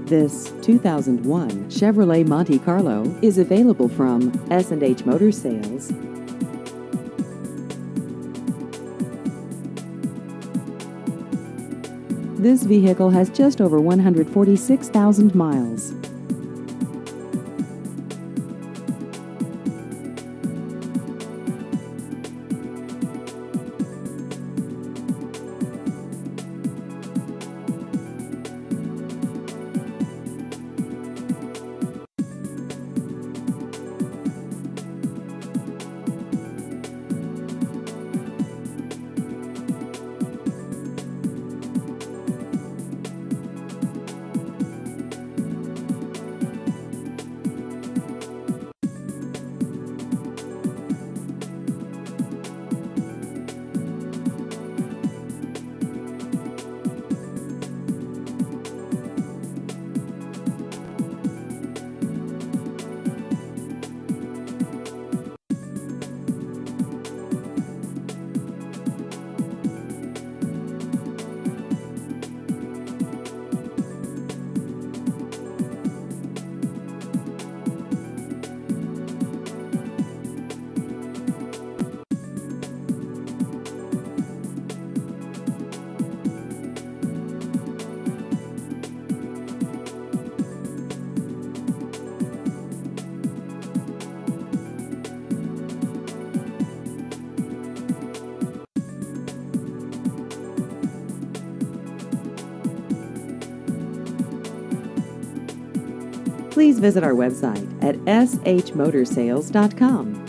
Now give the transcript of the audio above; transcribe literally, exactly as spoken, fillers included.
This two thousand one Chevrolet Monte Carlo is available from S and H Motor Sales. This vehicle has just over one hundred forty-six thousand miles. Please visit our website at s h motor sales dot com.